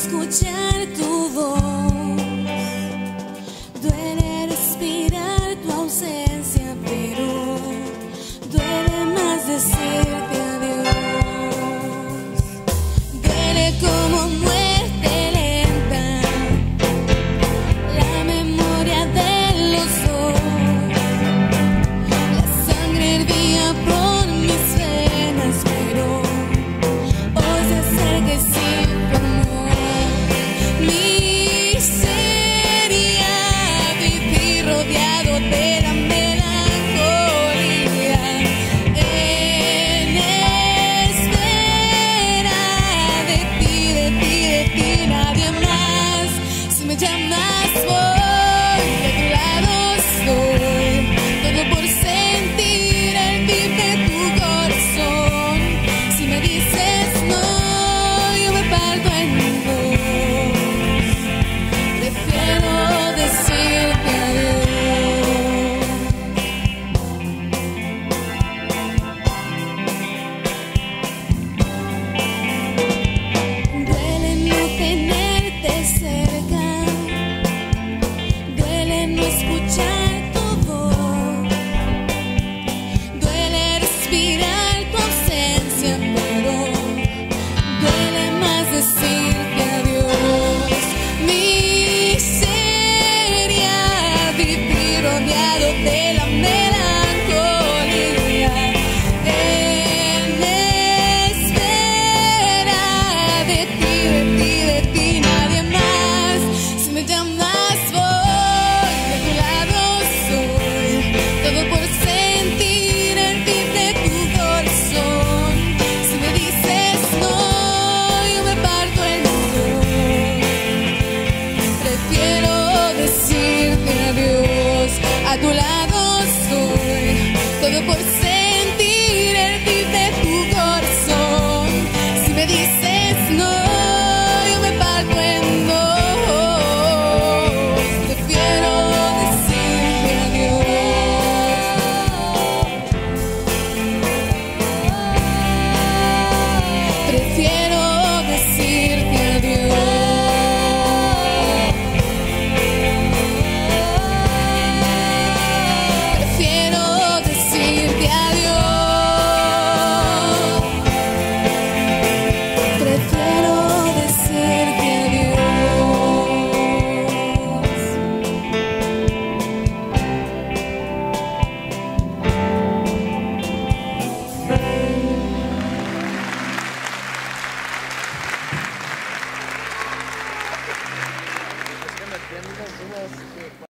escuchar tu voz, duele respirar tu ausencia, pero duele más decirte adiós. Duele como muerte lenta, la memoria de los dos. La sangre hervía por mis venas, pero hoy se acerca y siempre amor. Miseria, vivir rodeado de la melancolía, en espera de ti, de ti, de ti, nadie más. Si me llamas voy, de tu lado estoy, todo por sentir el beat de tu corazón. Si me dices no, yo me parto en dos. Prefiero decirte adiós. Duele no tenerte cerca, duele no escuchar tu voz, duele respirar tu ausencia, pero duele más decirte adiós. Miseria, vivir rodeado de la melancolía, en espera de ti, de ti, de ti, nadie más. Si me llamas voy, de tu lado soy, todo por sentir el beat de tu corazón. Si me dices no, yo me parto en dos. Prefiero decirte adiós. A tu lado soy, todo por sentir el beat de tu corazón. Si me dices no, yo me parto en dos. Prefiero decirte adiós. Prefiero decirte adiós. Prefiero decirte adiós. Prefiero decirte adiós.